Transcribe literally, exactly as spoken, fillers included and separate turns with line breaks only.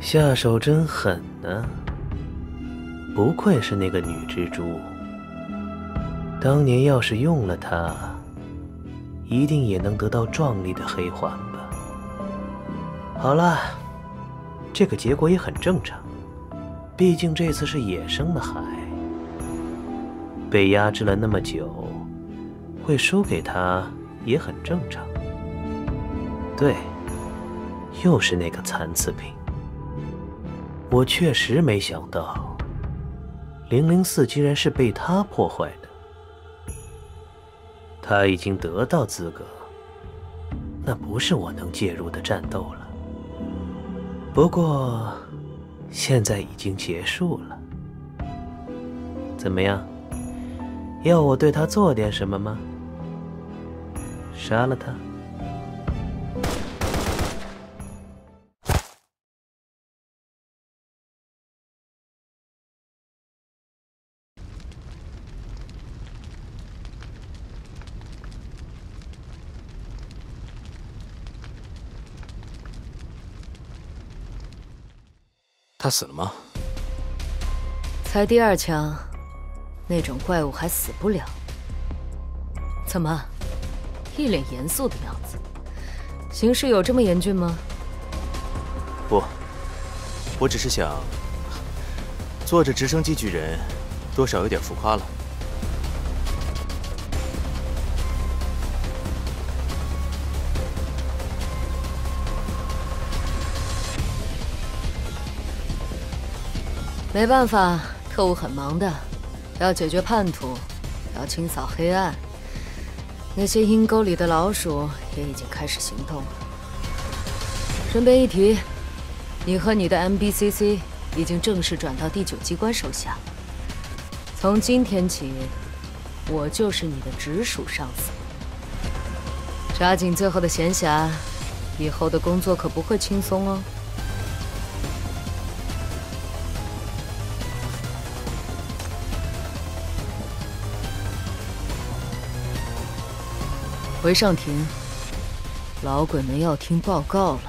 下手真狠呢，不愧是那个女蜘蛛。当年要是用了它，一定也能得到壮丽的黑环吧。好了，这个结果也很正常，毕竟这次是野生的海，被压制了那么久，会输给他也很正常。对，又是那个残次品。我确实没想到，零零四居然是被他破坏的。他已经得到资格，那不是我能介入的战斗了。不过，现在已经结束了。怎么样？要我对他做点什么吗？杀了他？
他死了吗？
才第二枪，那种怪物还死不了？怎么，一脸严肃的样子？形势有这么严峻吗？
不，我只是想，坐着直升机巨人，多少有点浮夸了。
没办法，特务很忙的，要解决叛徒，要清扫黑暗。那些阴沟里的老鼠也已经开始行动了。顺便一提，你和你的 M B C C 已经正式转到第九机关手下。从今天起，我就是你的直属上司。抓紧最后的闲暇，以后的工作可不会轻松哦。回上庭，老鬼们要听报告了。